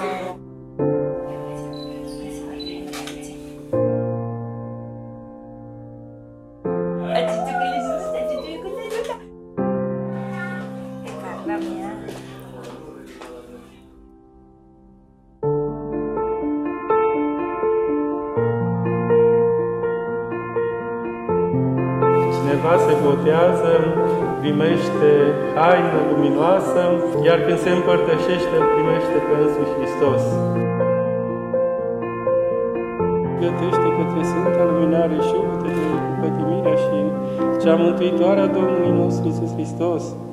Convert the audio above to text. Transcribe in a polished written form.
Cineva se botează, primește haină luminoasă, iar când se împărtășește, îl primește pe însuși Hristos. Gătește către Sfânta Luminare și iubite de Pătimirea și cea Mântuitoare a Domnului nostru Iisus Hristos.